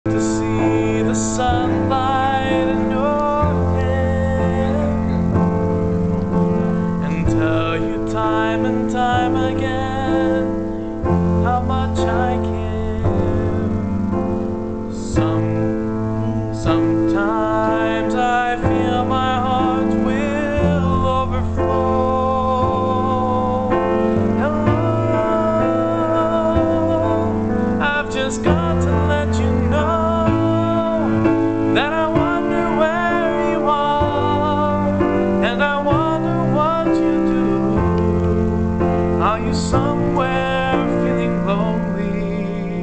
to see the sunlight in your hair and tell you time and time again how much I care. Sometimes I feel my heart will overflow. Hello, I've just got to let you know that I wonder where you are, and I wonder what you do. Are you somewhere feeling lonely,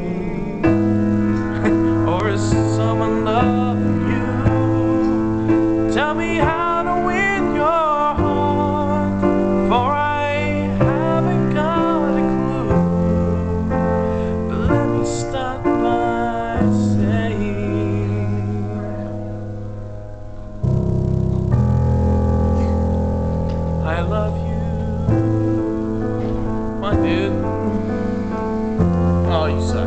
or is someone loving you? Tell me how to win your heart, for I haven't got a clue. But let me start by saying I love you. Come on, dude. Oh, you suck.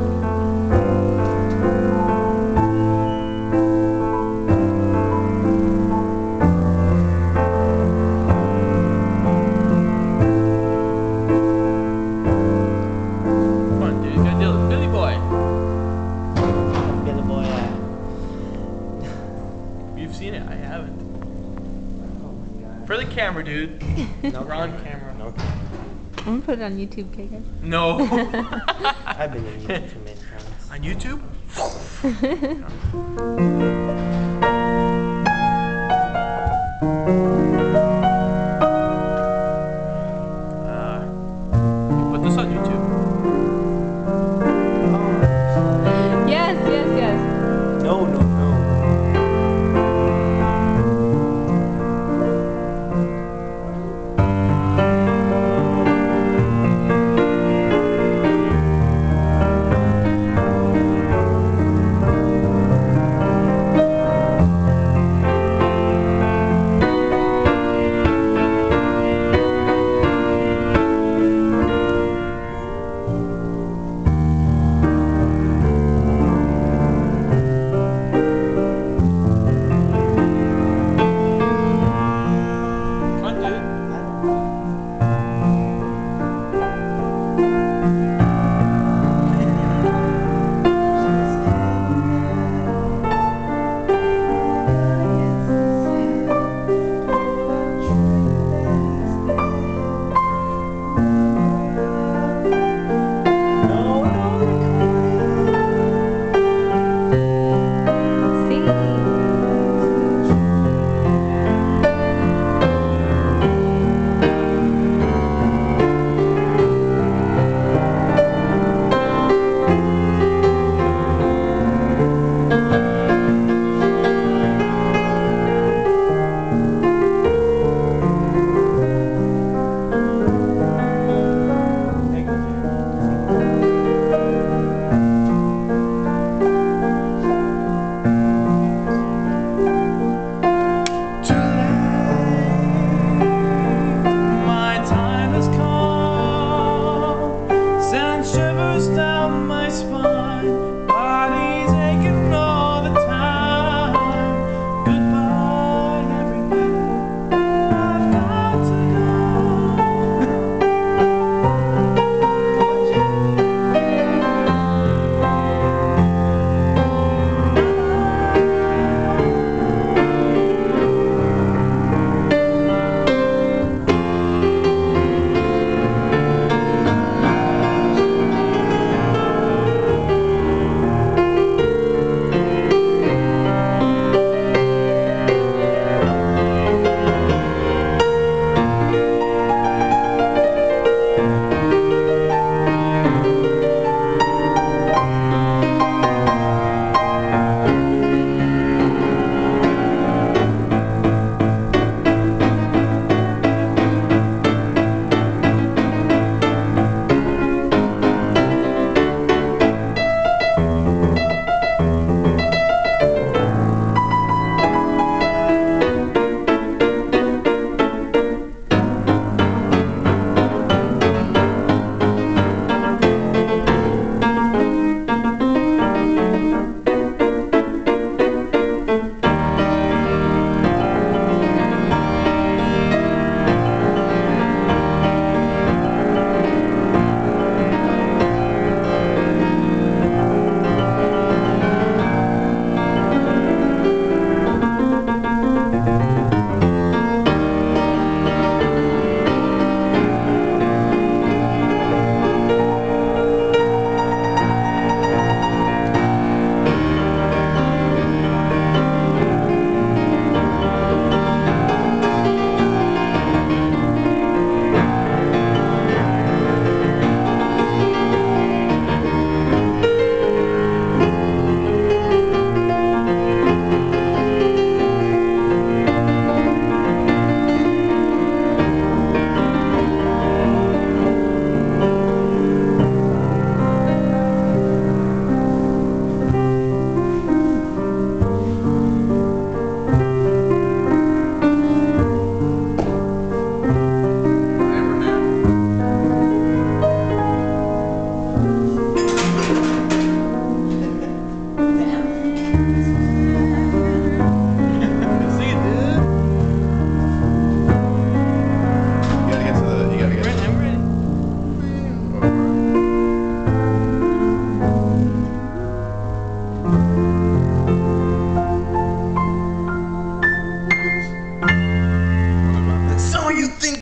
You've seen it, I haven't. Oh my god. For the camera, dude. No, we're on camera. No. I'm gonna put it on YouTube, okay guys? No. I've been in YouTube too many times. On YouTube?